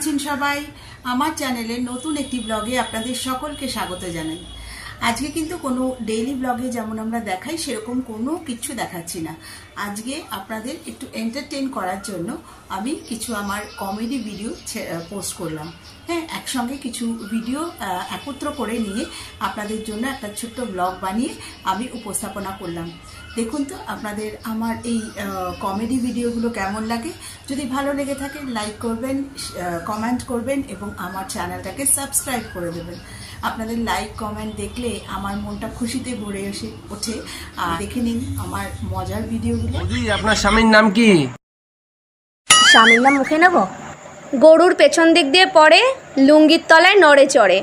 আছেন সবাই? আমার চ্যানেলের নতুন একটি ব্লগে আপনাদের সকলকে স্বাগত জানাই। আজকে কিন্তু কোনো ডেইলি ব্লগে যেমন আমরা দেখাই সেরকম কোনো কিছু দেখাচ্ছি না। আজকে আপনাদের একটু এন্টারটেইন করার জন্য আমি কিছু আমার কমেডি ভিডিও পোস্ট করলাম। হ্যাঁ, একসঙ্গে কিছু ভিডিও একত্র করে নিয়ে আপনাদের জন্য একটা ছোট্ট ব্লগ বানিয়ে আমি উপস্থাপনা করলাম। দেখুন তো আপনাদের আমার এই কমেডি ভিডিওগুলো কেমন লাগে। যদি ভালো লেগে থাকে লাইক করবেন, কমেন্ট করবেন এবং আমার চ্যানেলটাকে সাবস্ক্রাইব করে দেবেন। আপনাদের লাইক কমেন্ট দেখলে আমার মনটা খুশিতে ভরে ওঠে। আর দেখে নিন আমার মজার ভিডিওগুলো। আপনার স্বামীর নাম কি? স্বামীর নাম মুখে নেব? গরুর পেছন দিক দিয়ে পড়ে, লুঙ্গির তলায় নড়ে চড়ে।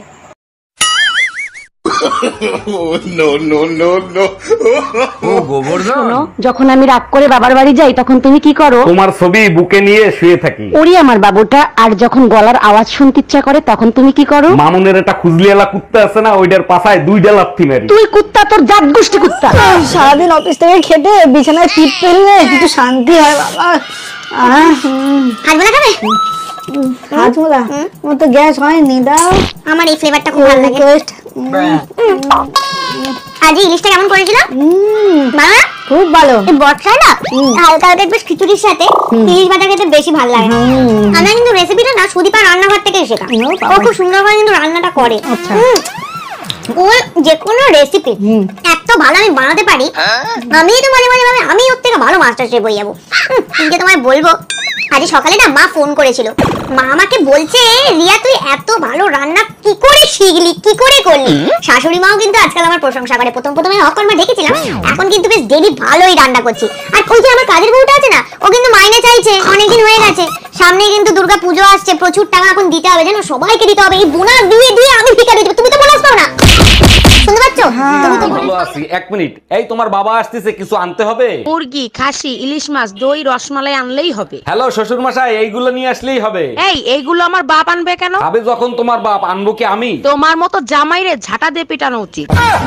যখন আমি রাগ করে বাবার বাড়ি যাই তখন তুমি কি করো? তোমার ছবি বুকে নিয়ে শুয়ে থাকি। ওরে আমার বাবুটা। আর যখন গলার আওয়াজ শুনতে ইচ্ছা করে তখন তুমি কি করো? মামুনের একটা খুজলিয়ালা কুত্তা আছে না, ওইটার পাছায় 2টা লাথি মারি। তুই কুত্তা, তোর জাত গোষ্ঠী কুত্তা। সারাদিন অফিস থেকে খেটে বিছানায় পিঠ ফেললে কিছু শান্তি হয় বাবা। হাজমোলা খাবে? হাজমোলা ও তো গ্যাস হয়নি, দাও। আমার এই ফ্লেভারটা খুব ভালো লাগে। আজ ইলিশটা কেমন করেছিল মামা? খুব ভালো। এই বর্ষায় না হালকা হালকা একটু খিচুড়ির সাথে ইলিশ ভাজা খেতে বেশি ভালো লাগে। আমরা কিন্তু রেসিপিটা না সুদীপার রান্নাঘর থেকে শেখা। ও খুব সুন্দর করে কিন্তু রান্নাটা করে। ও যে কোনো রেসিপি এত ভালো আমি বানাতে পারি, আমি তো মাঝে মাঝে ভাবে আমি ওর থেকে ভালো মাস্টার শেফ হয়ে যাবো। কিন্তু তোমায় বলবো, আজ সকালে না মা ফোন করেছিল। মা আমাকে বলছে, রিয়া তুই এত ভালো রান্না কি করে শিখলি, কি করে করলি? শাশুড়ি মাও কিন্তু আজকাল আমার প্রশংসা করে। প্রথমে অকর্মা দেখেছিলাম, এখন কিন্তু বেশ ডেলি ভালোই রান্না করছি। আর ওই যে আমার কাজের বউটা আছে না, ও কিন্তু মাইনে চাইছে, অনেকদিন হয়ে গেছে। সামনে কিন্তু দুর্গা পুজো আসছে, প্রচুর টাকা এখন দিতে হবে, জানো সবাইকে দিতে হবে। এই বোনাস দিয়ে দিয়ে আমি ভিখারি দেব। তুমি তো বোনাস পাও না, শুনতে পাচ্ছ? তুমি তো ভালো আছি। 1 মিনিট, এই তোমার বাবা আসতেছে, কিছু আনতে হবে? মুরগি, খাসি, ইলিশ মাছ, দই, রসমালাই আনলেই হবে। হ্যালো শ্বশুর মশাই, এইগুলো নিয়ে আসলেই হবে। এইগুলো আমার বাপ আনবে কেন? আবে যখন তোমার বাপ, আনবো কি আমি? তোমার মতো জামাইরে ঝাঁটা দিয়ে পিটানো উচিত।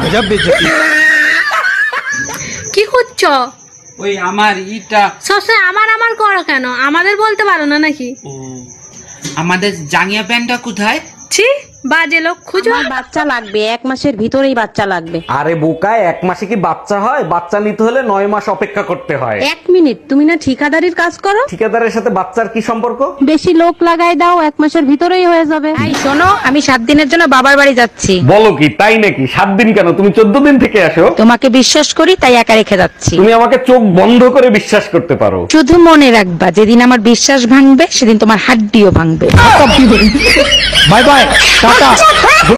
কি করছো? ওই আমার ইটা সবসময় আমার করো কেন? আমাদের বলতে পারো না নাকি? আমাদের জাঙ্গিয়া প্যান্টটা কোথায়? ছি, বাজে লোক খুঁজো। আমার বাচ্চা লাগবে, 1 মাসের ভিতরেই বাচ্চা লাগবে। আরে বোকায়, 1 মাসে কি বাচ্চা হয়? বাচ্চা নিতে হলে 9 মাস অপেক্ষা করতে হয়। 1 মিনিট, তুমি না ঠিকাদারির কাজ করো? ঠিকাদারের সাথে বাচ্চার কি সম্পর্ক? বেশি লোক লাগাই দাও, 1 মাসের ভিতরেই হয়ে যাবে। এই শোনো, আমি 7 দিনের জন্য বাবার বাড়ি যাচ্ছি। বলো কি, তাই নাকি? 7 দিন কেন? তুমি 14 দিন থেকে আসো। তোমাকে বিশ্বাস করি তাই একা রেখে যাচ্ছি। তুমি আমাকে চোখ বন্ধ করে বিশ্বাস করতে পারো। শুধু মনে রাখবা, যেদিন আমার বিশ্বাস ভাঙবে সেদিন তোমার হাড্ডিও ভাঙবে। Bye bye, tata.